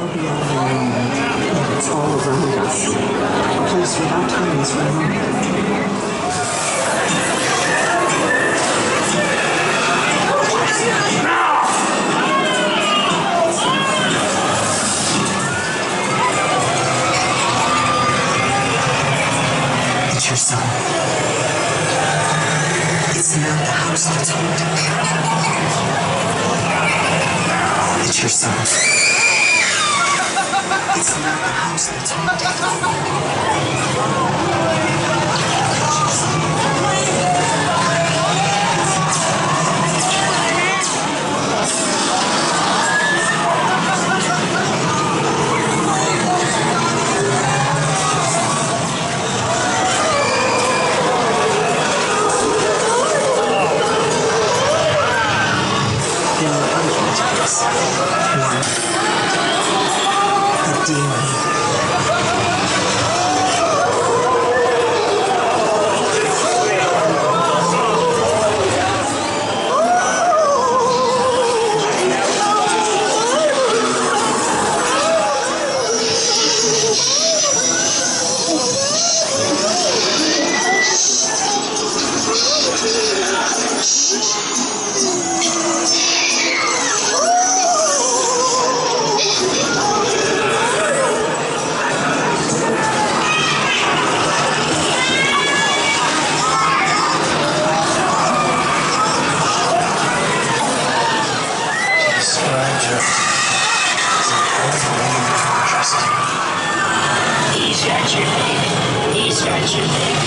be all around, and it's all around us. A place without time is remote. It's your son. It's not the house that's haunted. It's your son. It's not the house that's the demon. He's got your baby. He's got your baby.